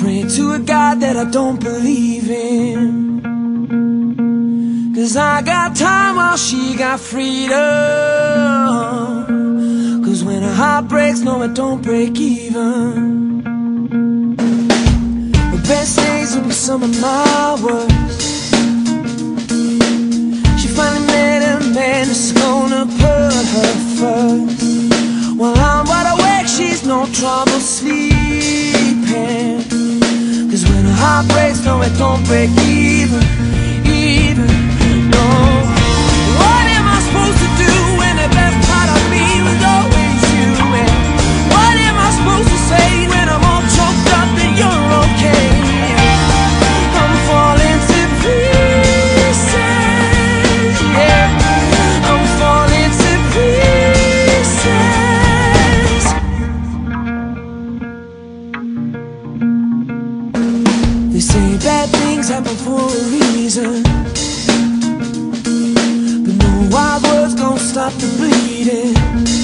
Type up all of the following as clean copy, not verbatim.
praying to a God that I don't believe in. 'Cause I got time while she got freedom. 'Cause when her heart breaks, no, it don't break even. The best days will be some of my worst. She finally met a man that's gonna put her first. While I'm wide awake, she's no trouble sleeping. 'Cause when her heart breaks, no, it don't break even, no. What am I supposed to do when the best part of me was always you? And what am I supposed to say when I'm all choked up that you're okay? I'm falling to pieces, yeah. I'm falling to pieces. They say bad things happen for a reason, but no wild words gon' stop the bleeding.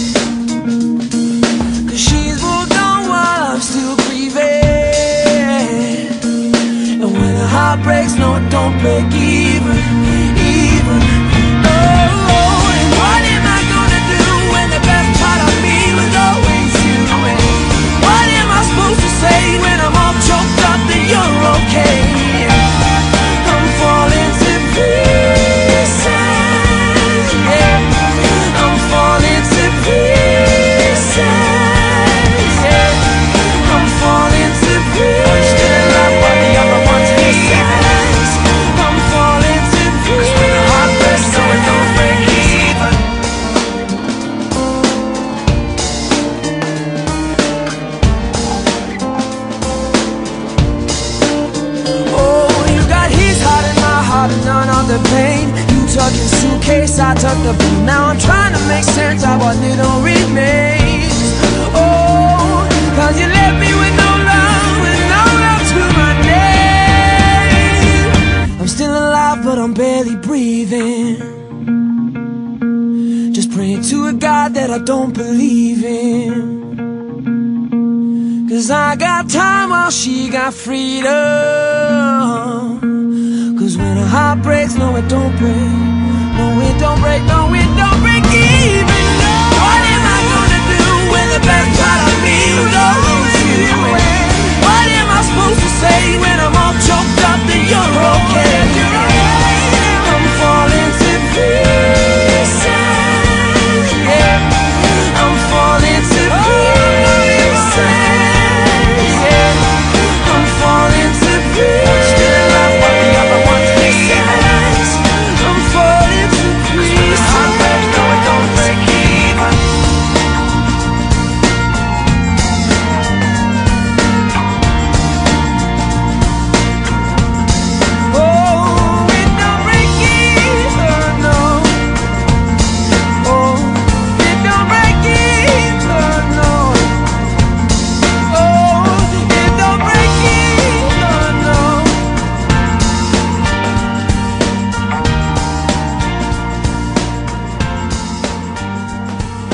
'Cause she's moved on while I'm still grieving. And when her heart breaks, no, it don't break even, no. And what am I gonna do when the best part of me was always you? And what am I supposed to say when I'm all choked up that you're okay? I'm falling to pieces, yeah. I'm falling to pieces, yeah. I'm falling to pieces. Still in love with the other one's pieces. I'm falling to pieces. 'Cause when the heart breaks, no, it don't break even. Oh, you got his heart and my heart and none of the pain. You tuck your suitcase, I tuck the boot. Now I'm trying to make sense of what little remains. Oh, 'cause you left me with no love to my name. I'm still alive, but I'm barely breathing. Just praying to a God that I don't believe in. 'Cause I got time while she got freedom. 'Cause when her heart breaks, no, it don't break. No, it don't break, no, it don't break even. No. What am I gonna do when the best